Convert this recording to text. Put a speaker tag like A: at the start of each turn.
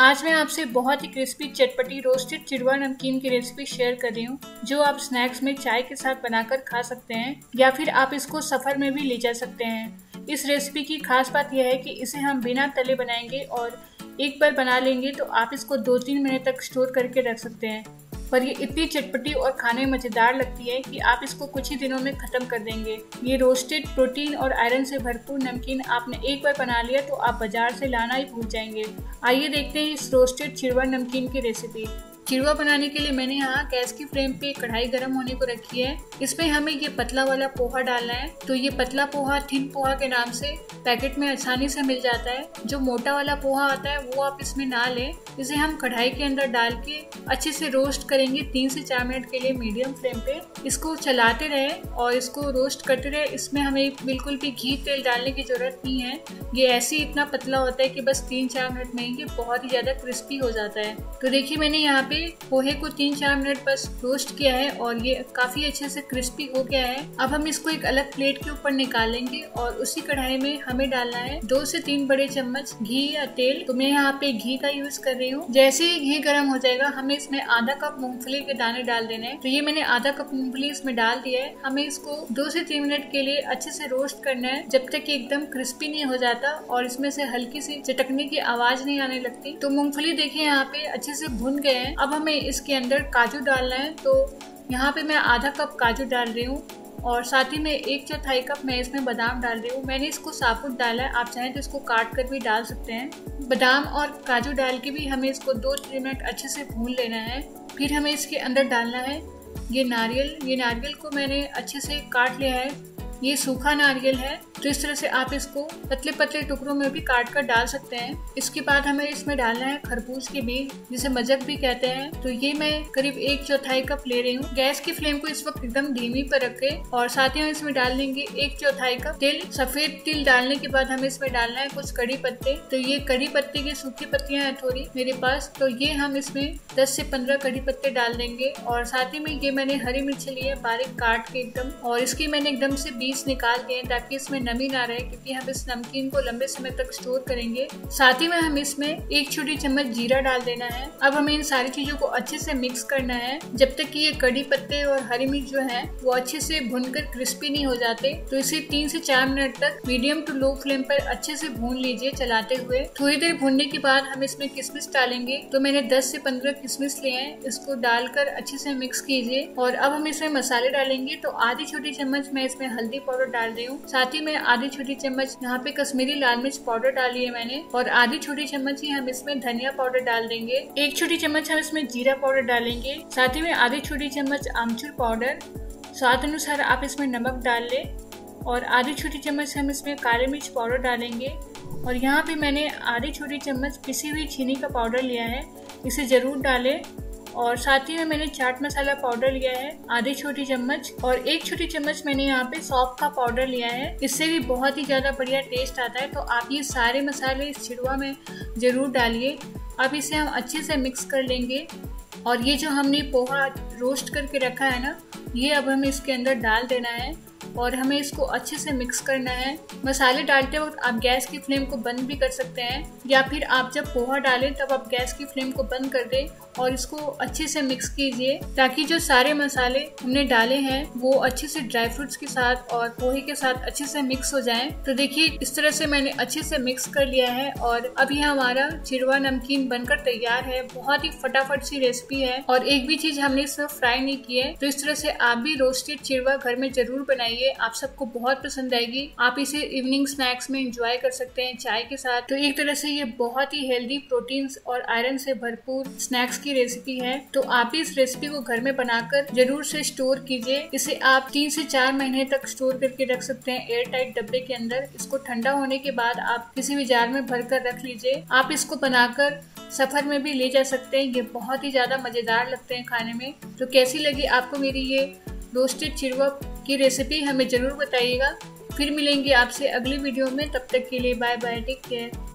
A: आज मैं आपसे बहुत ही क्रिस्पी चटपटी रोस्टेड चिड़वा नमकीन की रेसिपी शेयर कर रही हूँ, जो आप स्नैक्स में चाय के साथ बनाकर खा सकते हैं या फिर आप इसको सफ़र में भी ले जा सकते हैं। इस रेसिपी की खास बात यह है कि इसे हम बिना तले बनाएंगे और एक बार बना लेंगे तो आप इसको 2-3 महीने तक स्टोर करके रख सकते हैं। पर ये इतनी चटपटी और खाने में मज़ेदार लगती है कि आप इसको कुछ ही दिनों में ख़त्म कर देंगे। ये रोस्टेड प्रोटीन और आयरन से भरपूर नमकीन आपने एक बार बना लिया तो आप बाजार से लाना ही भूल जाएंगे। आइए देखते हैं इस रोस्टेड चिड़वा नमकीन की रेसिपी। चिड़वा बनाने के लिए मैंने यहाँ गैस की फ्लेम पे कढ़ाई गर्म होने को रखी है। इसमें हमें ये पतला वाला पोहा डालना है। तो ये पतला पोहा थिन पोहा के नाम से पैकेट में आसानी से मिल जाता है। जो मोटा वाला पोहा आता है वो आप इसमें ना लें। इसे हम कढ़ाई के अंदर डाल के अच्छे से रोस्ट करेंगे 3 से 4 मिनट के लिए मीडियम फ्लेम पे। इसको चलाते रहे और इसको रोस्ट करते रहे। इसमें हमें बिल्कुल भी घी तेल डालने की जरूरत नहीं है। ये ऐसे ही इतना पतला होता है कि बस 3-4 मिनट में ये बहुत ही ज्यादा क्रिस्पी हो जाता है। तो देखिए मैंने यहाँ पे पोहे को 3-4 मिनट बस रोस्ट किया है और ये काफी अच्छे से क्रिस्पी हो गया है। अब हम इसको एक अलग प्लेट के ऊपर निकालेंगे और उसी कढ़ाई में हमें डालना है 2 से 3 बड़े चम्मच घी या तेल। तो मैं यहाँ पे घी का यूज कर रही हूँ। जैसे ही घी गर्म हो जाएगा हमें इसमें आधा कप मूंगफली के दाने डाल देने हैं। तो ये मैंने आधा कप मूंगफली इसमें डाल दिया है। हमें इसको 2 से 3 मिनट के लिए अच्छे से रोस्ट करना है जब तक कि एकदम क्रिस्पी नहीं हो जाता और इसमें से हल्की सी चटकने की आवाज नहीं आने लगती। तो मूंगफली देखिए यहाँ पे अच्छे से भुन गए हैं। अब हमें इसके अंदर काजू डालना है। तो यहाँ पे मैं आधा कप काजू डाल रही हूँ और साथ ही में 1/4 कप मैं इसमें बादाम डाल रही हूँ। मैंने इसको साबुत डाला है, आप चाहें तो इसको काट कर भी डाल सकते हैं। बादाम और काजू डाल के भी हमें इसको 2-3 मिनट अच्छे से भून लेना है। फिर हमें इसके अंदर डालना है ये नारियल को मैंने अच्छे से काट लिया है। ये सूखा नारियल है। तो इस तरह से आप इसको पतले पतले टुकड़ों में भी काट कर डाल सकते हैं। इसके बाद हमें इसमें डालना है खरबूज के बीज, जिसे मजक भी कहते हैं। तो ये मैं करीब 1/4 कप ले रही हूँ। गैस की फ्लेम को इस वक्त एकदम धीमी पर रखें और साथ ही हम इसमें डाल देंगे 1/4 कप तिल। सफेद तिल डालने के बाद हमें इसमें डालना है कुछ कड़ी पत्ते। तो ये कड़ी पत्ते की सूखी पत्तियां हैं थोड़ी मेरे पास, तो ये हम इसमें 10 से 15 कड़ी पत्ते डाल देंगे। और साथ ही में ये मैंने हरी मिर्च ली है बारीक काट के एकदम, और इसकी मैंने एकदम से निकाल दिए ताकि इसमें नमी ना रहे, क्योंकि हम इस नमकीन को लंबे समय तक स्टोर करेंगे। साथ ही में हम इसमें 1 छोटी चम्मच जीरा डाल देना है। अब हमें इन सारी चीजों को अच्छे से मिक्स करना है जब तक कि ये कड़ी पत्ते और हरी मिर्च जो है वो अच्छे से भुनकर क्रिस्पी नहीं हो जाते। तो इसे 3 से 4 मिनट तक मीडियम टू लो फ्लेम पर अच्छे से भून लीजिए चलाते हुए। थोड़ी देर भूनने के बाद हम इसमें किशमिश डालेंगे। तो मैंने 10 से 15 किशमिश लिए हैं। इसको डालकर अच्छे से मिक्स कीजिए और अब हम इसमें मसाले डालेंगे। तो आधी छोटी चम्मच मैं इसमें हल्दी पाउडर डाल रही हूँ। साथ ही में आधी छोटी चम्मच यहाँ पे कश्मीरी लाल मिर्च पाउडर डाली है मैंने, और आधी छोटी चम्मच ही हम इसमें धनिया पाउडर डाल देंगे। 1 छोटी चम्मच हम इसमें जीरा पाउडर डालेंगे। साथ ही में आधी छोटी चम्मच आमचूर पाउडर। स्वाद अनुसार आप इसमें नमक डाल ले और आधी छोटी चम्मच हम इसमें काली मिर्च पाउडर डालेंगे। और यहाँ पे मैंने आधी छोटी चम्मच पिसी हुई चीनी का पाउडर लिया है, इसे जरूर डालें। और साथ ही में मैंने चाट मसाला पाउडर लिया है आधी छोटी चम्मच, और 1 छोटी चम्मच मैंने यहाँ पे सौंफ का पाउडर लिया है। इससे भी बहुत ही ज्यादा बढ़िया टेस्ट आता है। तो आप ये सारे मसाले इस चिड़वा में जरूर डालिए। अब इसे हम अच्छे से मिक्स कर लेंगे और ये जो हमने पोहा रोस्ट करके रखा है ना, ये अब हमें इसके अंदर डाल देना है और हमें इसको अच्छे से मिक्स करना है। मसाले डालते वक्त आप गैस की फ्लेम को बंद भी कर सकते हैं, या फिर आप जब पोहा डालें तब आप गैस की फ्लेम को बंद कर दें और इसको अच्छे से मिक्स कीजिए, ताकि जो सारे मसाले हमने डाले हैं वो अच्छे से ड्राई फ्रूट्स के साथ और पोहे के साथ अच्छे से मिक्स हो जाएं। तो देखिए इस तरह से मैंने अच्छे से मिक्स कर लिया है और अब यह हमारा चिड़वा नमकीन बनकर तैयार है। बहुत ही फटाफट सी रेसिपी है और एक भी चीज हमने इसमें फ्राई नहीं की है। तो इस तरह से आप भी रोस्टेड चिड़वा घर में जरूर बनाइए, आप सबको बहुत पसंद आएगी। आप इसे इवनिंग स्नैक्स में एंजॉय कर सकते हैं चाय के साथ। तो एक तरह से ये बहुत ही हेल्दी, प्रोटीन्स और आयरन से भरपूर स्नैक्स की रेसिपी है। तो आप भी इस रेसिपी को घर में बनाकर जरूर से स्टोर कीजिए। इसे आप 3 से 4 महीने तक स्टोर करके रख सकते हैं एयर टाइट डब्बे के अंदर। इसको ठंडा होने के बाद आप किसी भी जार में भर कर रख लीजिए। आप इसको बनाकर सफर में भी ले जा सकते हैं। ये बहुत ही ज्यादा मजेदार लगते हैं खाने में। तो कैसी लगी आपको मेरी ये रोस्टेड चिड़वा की रेसिपी, हमें जरूर बताइएगा। फिर मिलेंगे आपसे अगली वीडियो में। तब तक के लिए बाय बाय, टेक केयर।